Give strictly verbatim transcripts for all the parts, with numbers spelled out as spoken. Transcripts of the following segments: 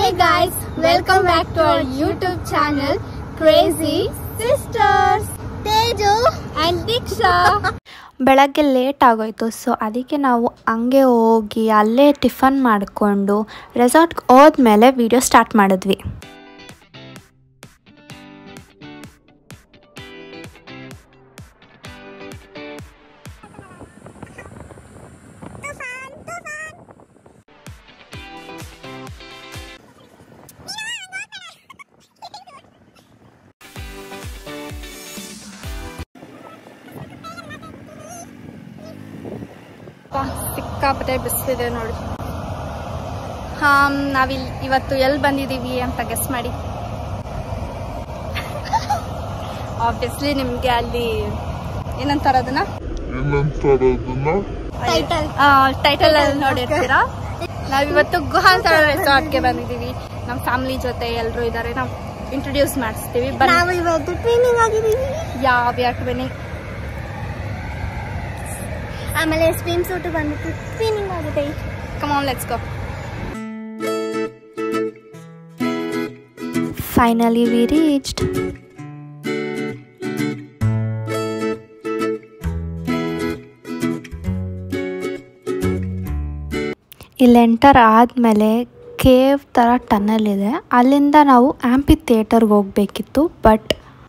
Hey guys, welcome back to our YouTube channel Crazy Sisters. Teju and Diksha. ಬೆಳಗ್ಗೆ late ಆಗೋಯ್ತು, so ಅದಕ್ಕೆ ನಾವು ಹಂಗೆ ಹೋಗಿ ಅಲ್ಲೇ ಟಿಫನ್ ಮಾಡಿಕೊಂಡು ರೆಸಾರ್ಟ್ಗೆ ಹೋದ್ಮೇಲೆ ವಿಡಿಯೋ ಸ್ಟಾರ್ಟ್ ಮಾಡಿದ್ವಿ. ಸಿಕ್ಕಾಪಟ್ಟೆ ಬಿಸಿಲಿದೆ ನೋಡಿ. ಹಾ, ನಾವಿಲ್ಲಿ ಇವತ್ತು ಎಲ್ಲಿ ಬಂದಿದ್ದೀವಿ ಅಂತ ಗೆಸ್ ಮಾಡಿ. ಆಬ್ವಿಯಸ್ಲಿ ನಿಮ್ಗೆ ಅಲ್ಲಿ ಏನಂತಾರ ಅದನ್ನ ಟೈಟಲ್ ಅಲ್ಲಿ ನೋಡಿರ್ತೀರಾ. ನಾವಿವತ್ತು ಗುಹಾಂತರ ರೆಸಾರ್ಟ್ಗೆ ಬಂದಿದ್ದೀವಿ. ನಮ್ಮ ಫ್ಯಾಮಿಲಿ ಜೊತೆ ಎಲ್ಲರೂ ಇದ್ದಾರೆ. ನಾವು ಇಂಟ್ರೊಡ್ಯೂಸ್ ಮಾಡಿಸ್ತೀವಿ. ಟ್ರೈನಿಂಗ್ ಆಗಿದ್ದೀವಿ. ಯಾವ ಯಾವ ಟ್ರೈನಿಂಗ್, ಆಮೇಲೆ ಸ್ವಿಮ್ ಸೂಟ್ ಬಂದ್ಬಿಟ್ಟು ಟ್ರೈನಿಂಗ್ ಆಗಿದೆ. Come on, let's go. Finally we reached. ಇಲ್ಲಿ ಎಂಟರ್ ಆದಮೇಲೆ ಕೇವ್ ಥರ ಟನಲ್ ಇದೆ. ಅಲ್ಲಿಂದ ನಾವು ಆಂಪಿ ಥಿಯೇಟರ್ಗೆ ಹೋಗಬೇಕಿತ್ತು. ಬಟ್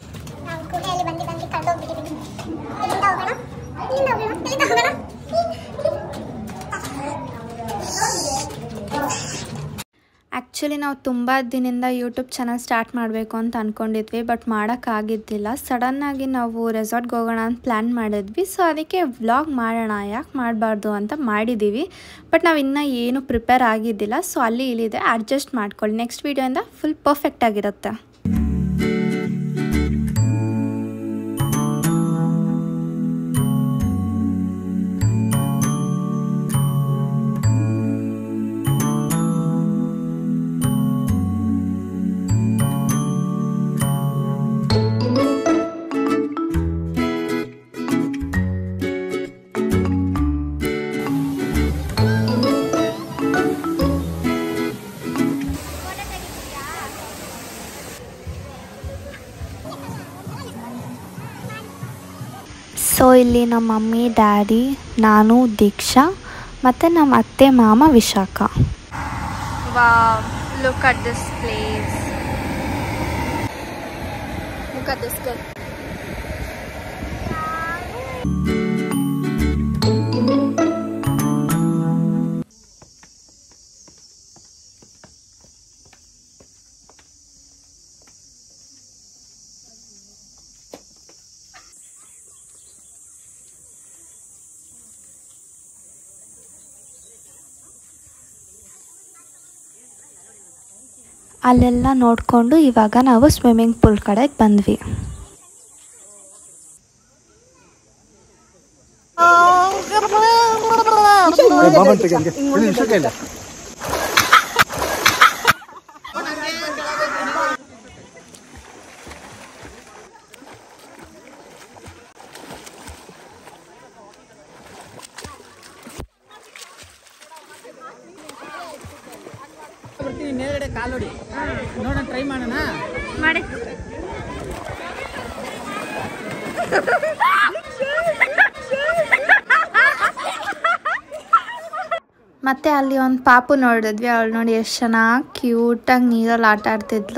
ಆ್ಯಕ್ಚುಲಿ ನಾವು ತುಂಬ ದಿನದಿಂದ ಯೂಟ್ಯೂಬ್ ಚಾನಲ್ ಸ್ಟಾರ್ಟ್ ಮಾಡಬೇಕು ಅಂತ ಅಂದ್ಕೊಂಡಿದ್ವಿ, ಬಟ್ ಮಾಡೋಕ್ಕಾಗಿದ್ದಿಲ್ಲ. ಸಡನ್ನಾಗಿ ನಾವು ರೆಸಾರ್ಟ್ಗೆ ಹೋಗೋಣ ಅಂತ ಪ್ಲ್ಯಾನ್ ಮಾಡಿದ್ವಿ. ಸೊ ಅದಕ್ಕೆ ವ್ಲಾಗ್ ಮಾಡೋಣ, ಯಾಕೆ ಮಾಡಬಾರ್ದು ಅಂತ ಮಾಡಿದ್ದೀವಿ. ಬಟ್ ನಾವು ಇನ್ನೂ ಏನು ಪ್ರಿಪೇರ್ ಆಗಿದ್ದಿಲ್ಲ. ಸೊ ಅಲ್ಲಿ ಇಲ್ಲಿದೆ, ಅಡ್ಜಸ್ಟ್ ಮಾಡ್ಕೊಳ್ಳಿ. ನೆಕ್ಸ್ಟ್ ವೀಡಿಯೋಯಿಂದ ಫುಲ್ ಪರ್ಫೆಕ್ಟ್ ಆಗಿರುತ್ತೆ. ಸೊ ಇಲ್ಲಿ ನಮ್ಮ ಮಮ್ಮಿ, ಡ್ಯಾಡಿ, ನಾನು, ದೀಕ್ಷಾ ಮತ್ತು ನಮ್ಮ ಅತ್ತೆ ಮಾಮ Vishakha. Wow, look at this place. Look at this girl. ಅಲ್ಲೆಲ್ಲ ನೋಡಿಕೊಂಡು ಇವಾಗ ನಾವು ಸ್ವಿಮ್ಮಿಂಗ್ ಪೂಲ್ ಕಡೆಗೆ ಬಂದ್ವಿ. ನೇರಡೆ ಕಾಲೋಡಿ ನೋಡೋಣ, ಟ್ರೈ ಮಾಡೋಣ ಮಾಡಿ. ಮತ್ತೆ ಅಲ್ಲಿ ಒಂದು ಪಾಪು ನೋಡಿದ್ವಿ. ಅವಳು ನೋಡಿ ಎಷ್ಟು ಚೆನ್ನಾಗಿ ಕ್ಯೂಟಾಗಿ ನೀರಲ್ಲಿ ಆಟ ಆಡ್ತಿದ್ಲು.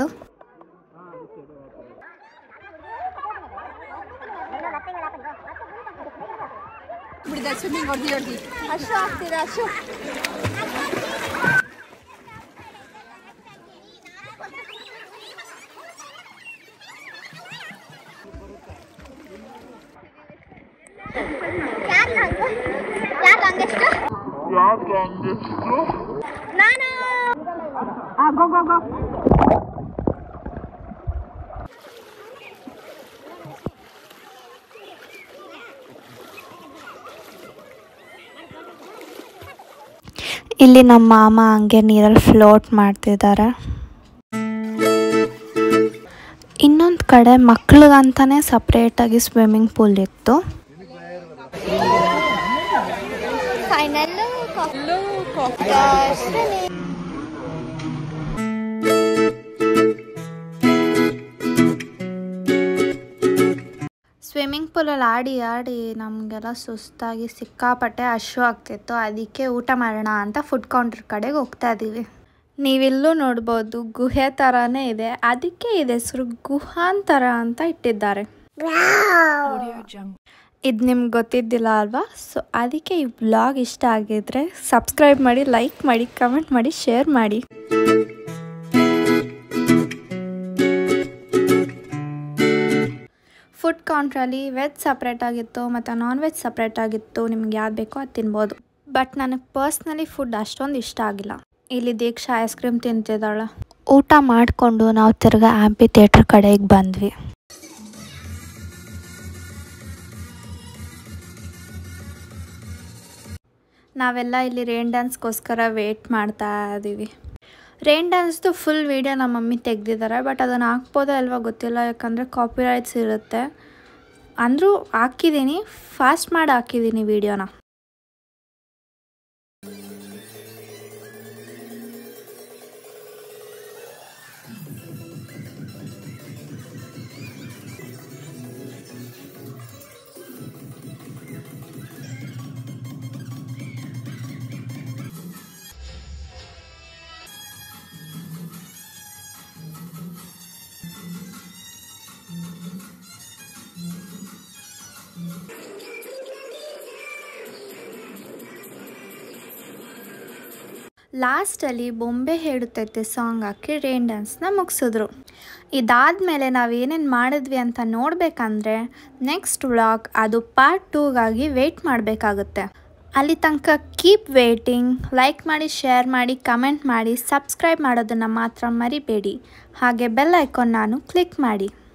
ಸ್ವಿಮ್ಮಿಂಗ್ ಹೊಡ್ದಿ ಹೊಡ್ದಿ ಅಷ್ಟು ಆಗ್ತಿದೆ. ಅಷ್ಟು ಇಲ್ಲಿ ನಮ್ಮ ಮಾಮ ಹಂಗೆ ನೀರಲ್ಲಿ ಫ್ಲೋಟ್ ಮಾಡ್ತಿದ್ದಾರೆ. ಇನ್ನೊಂದು ಕಡೆ ಮಕ್ಳಿಗಂತಾನೆ ಸಪ್ರೇಟಾಗಿ ಸ್ವಿಮ್ಮಿಂಗ್ ಪೂಲ್ ಇತ್ತು. ಫೈನಲ್ ಸ್ವಿಮ್ಮಿಂಗ್ ಪೂಲಲ್ಲಿ ಆಡಿ ಆಡಿ ನಮಗೆಲ್ಲ ಸುಸ್ತಾಗಿ ಸಿಕ್ಕಾಪಟ್ಟೆ ಹಶು ಆಗ್ತಿತ್ತು. ಅದಕ್ಕೆ ಊಟ ಮಾಡೋಣ ಅಂತ ಫುಡ್ ಕೌಂಟರ್ ಕಡೆಗೆ ಹೋಗ್ತಾ ಇದ್ದೀವಿ. ನೀವಿಲ್ಲೂ ನೋಡ್ಬೋದು ಗುಹೆ ಥರನೇ ಇದೆ, ಅದಕ್ಕೆ ಇದು ಹೆಸರು ಗುಹಾಂತರ ಅಂತ ಇಟ್ಟಿದ್ದಾರೆ. ಇದು ನಿಮ್ಗೆ ಗೊತ್ತಿದ್ದಿಲ್ಲ ಅಲ್ವಾ? ಸೊ ಅದಕ್ಕೆ ಈ ಬ್ಲಾಗ್ ಇಷ್ಟ ಆಗಿದ್ರೆ ಸಬ್ಸ್ಕ್ರೈಬ್ ಮಾಡಿ, ಲೈಕ್ ಮಾಡಿ, ಕಮೆಂಟ್ ಮಾಡಿ, ಶೇರ್ ಮಾಡಿ. ಫುಡ್ ಕೌಂಟ್ರಲ್ಲಿ ವೆಜ್ ಸಪ್ರೇಟ್ ಆಗಿತ್ತು ಮತ್ತು ನಾನ್ ವೆಜ್ ಸಪ್ರೇಟ್ ಆಗಿತ್ತು. ನಿಮ್ಗೆ ಯಾವ್ದು ಬೇಕೋ ಅದು ತಿನ್ಬೋದು. ಬಟ್ ನನಗೆ ಪರ್ಸ್ನಲಿ ಫುಡ್ ಅಷ್ಟೊಂದು ಇಷ್ಟ ಆಗಿಲ್ಲ. ಇಲ್ಲಿ ದೀಕ್ಷಾ ಐಸ್ ಕ್ರೀಮ್ ತಿಂತಿದ್ದಾಳೆ. ಊಟ ಮಾಡಿಕೊಂಡು ನಾವು ತಿರ್ಗಾ ಆಂಪಿ ಥಿಯೇಟ್ರ್ ಕಡೆಗೆ ಬಂದ್ವಿ. ನಾವೆಲ್ಲ ಇಲ್ಲಿ ರೇನ್ ಡ್ಯಾನ್ಸ್ಗೋಸ್ಕರ ವೇಟ್ ಮಾಡ್ತಾ ಇದ್ದೀವಿ. ರೇನ್ ಡ್ಯಾನ್ಸ್ದು ಫುಲ್ ವೀಡಿಯೋ ನಮ್ಮ ಮಮ್ಮಿ ತೆಗೆದಿದ್ದಾರೆ. ಬಟ್ ಅದನ್ನು ಹಾಕ್ಬೋದೋ ಅಲ್ವಾ ಗೊತ್ತಿಲ್ಲ, ಯಾಕಂದರೆ ಕಾಪಿರೈಟ್ಸ್ ಇರುತ್ತೆ. ಅಂದರೂ ಹಾಕಿದ್ದೀನಿ, ಫಾಸ್ಟ್ ಮಾಡಿ ಹಾಕಿದ್ದೀನಿ ವೀಡಿಯೋನ. ಲಾಸ್ಟಲ್ಲಿ ಬೊಂಬೆ ಹೇಳುತ್ತೈತೆ ಸಾಂಗ್ ಹಾಕಿ ರೇನ್ ಡ್ಯಾನ್ಸ್ನ ಮುಗಿಸಿದ್ರು. ಇದಾದಮೇಲೆ ನಾವೇನೇನು ಮಾಡಿದ್ವಿ ಅಂತ ನೋಡಬೇಕಂದ್ರೆ ನೆಕ್ಸ್ಟ್ ವ್ಲಾಗ್ ಅದು ಪಾರ್ಟ್ ಟೂಗಾಗಿ ವೆಯ್ಟ್ ಮಾಡಬೇಕಾಗುತ್ತೆ. ಅಲ್ಲಿ ತನಕ ಕೀಪ್ ವೇಟಿಂಗ್. ಲೈಕ್ ಮಾಡಿ, ಶೇರ್ ಮಾಡಿ, ಕಮೆಂಟ್ ಮಾಡಿ, ಸಬ್ಸ್ಕ್ರೈಬ್ ಮಾಡೋದನ್ನು ಮಾತ್ರ ಮರಿಬೇಡಿ. ಹಾಗೆ ಬೆಲ್ ಐಕಾನ್ ನಾನು ಕ್ಲಿಕ್ ಮಾಡಿ.